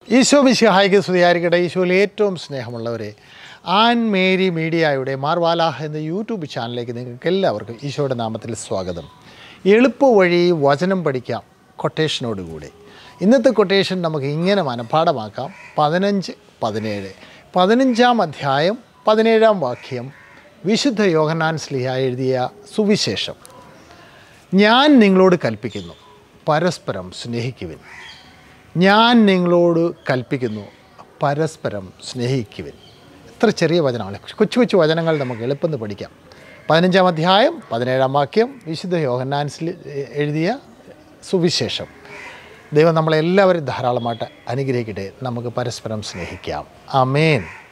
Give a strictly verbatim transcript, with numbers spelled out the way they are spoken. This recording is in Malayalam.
ഈശോ മിശിഹായ്ക്ക് സ്തുതിയായിരിക്കട്ടെ. ഈശോയിൽ ഏറ്റവും സ്നേഹമുള്ളവരെ, ആൻമേരി മീഡിയയുടെ മാർവാലാഹ് എന്ന യൂട്യൂബ് ചാനലിലേക്ക് നിങ്ങൾക്ക് എല്ലാവർക്കും ഈശോയുടെ നാമത്തിൽ സ്വാഗതം. എളുപ്പവഴി വചനം പഠിക്കാം കൊട്ടേഷനോടുകൂടി. ഇന്നത്തെ കൊട്ടേഷൻ നമുക്ക് ഇങ്ങനെ മനഃപ്പാഠമാക്കാം. പതിനഞ്ച് പതിനേഴ് പതിനഞ്ചാം അധ്യായം പതിനേഴാം വാക്യം, വിശുദ്ധ യോഹന്നാൻ ശ്ലീഹ എഴുതിയ സുവിശേഷം. ഞാൻ നിങ്ങളോട് കൽപ്പിക്കുന്നു, പരസ്പരം സ്നേഹിക്കുവിൻ. ഞാൻ നിങ്ങളോട് കൽപ്പിക്കുന്നു, പരസ്പരം സ്നേഹിക്കുവിൻ. എത്ര ചെറിയ വചനമാണ്. കൊച്ചു കൊച്ചു വചനങ്ങൾ നമുക്ക് എളുപ്പം പഠിക്കാം. പതിനഞ്ചാം അധ്യായം പതിനേഴാം വാക്യം, വിശുദ്ധ യോഹന്നാൻ എഴുതിയ സുവിശേഷം. ദൈവം നമ്മളെല്ലാവരും ധാരാളമായിട്ട് അനുഗ്രഹിക്കട്ടെ. നമുക്ക് പരസ്പരം സ്നേഹിക്കാം. ആമേൻ.